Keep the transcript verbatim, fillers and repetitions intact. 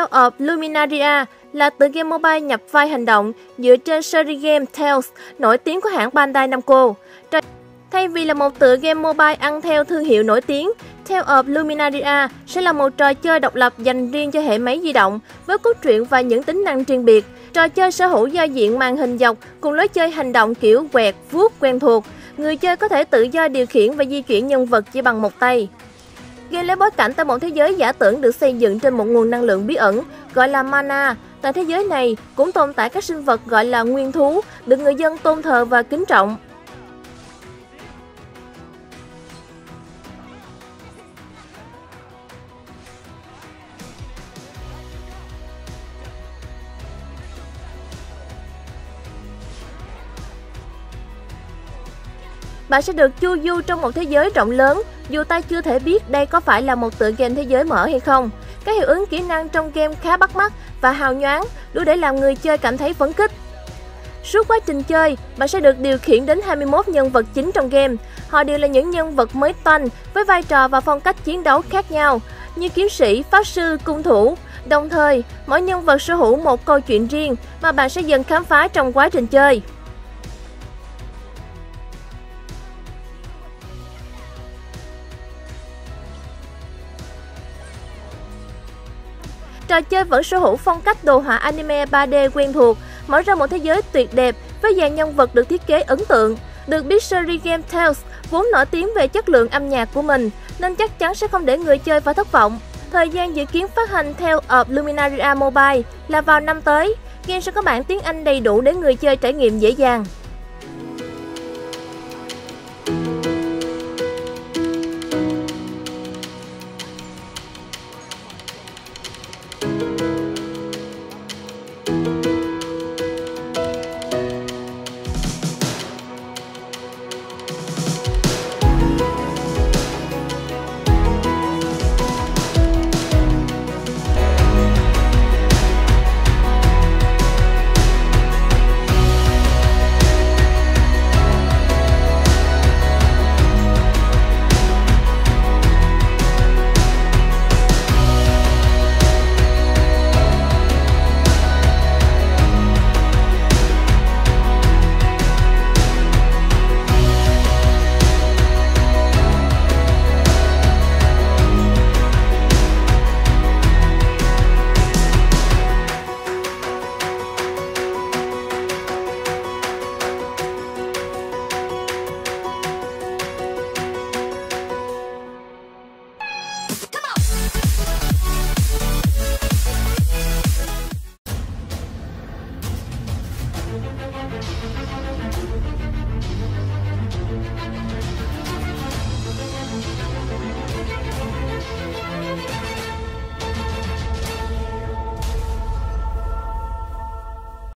Tales of Luminaria là tựa game mobile nhập vai hành động dựa trên series game Tales nổi tiếng của hãng Bandai Namco. Thay vì là một tựa game mobile ăn theo thương hiệu nổi tiếng, Tales of Luminaria sẽ là một trò chơi độc lập dành riêng cho hệ máy di động với cốt truyện và những tính năng riêng biệt. Trò chơi sở hữu giao diện màn hình dọc cùng lối chơi hành động kiểu quẹt, vuốt quen thuộc. Người chơi có thể tự do điều khiển và di chuyển nhân vật chỉ bằng một tay. Game lấy bối cảnh tại một thế giới giả tưởng được xây dựng trên một nguồn năng lượng bí ẩn gọi là mana. Tại thế giới này cũng tồn tại các sinh vật gọi là nguyên thú được người dân tôn thờ và kính trọng. Bạn sẽ được chu du trong một thế giới rộng lớn, dù ta chưa thể biết đây có phải là một tựa game thế giới mở hay không. Các hiệu ứng kỹ năng trong game khá bắt mắt và hào nhoáng, đủ để làm người chơi cảm thấy phấn khích. Suốt quá trình chơi, bạn sẽ được điều khiển đến hai mươi mốt nhân vật chính trong game. Họ đều là những nhân vật mới toanh với vai trò và phong cách chiến đấu khác nhau, như kiếm sĩ, pháp sư, cung thủ. Đồng thời, mỗi nhân vật sở hữu một câu chuyện riêng mà bạn sẽ dần khám phá trong quá trình chơi. Trò chơi vẫn sở hữu phong cách đồ họa anime ba D quen thuộc, mở ra một thế giới tuyệt đẹp với dàn nhân vật được thiết kế ấn tượng. Được biết series game Tales vốn nổi tiếng về chất lượng âm nhạc của mình, nên chắc chắn sẽ không để người chơi phải thất vọng. Thời gian dự kiến phát hành Tales of Luminaria Mobile là vào năm tới. Game sẽ có bản tiếng Anh đầy đủ để người chơi trải nghiệm dễ dàng.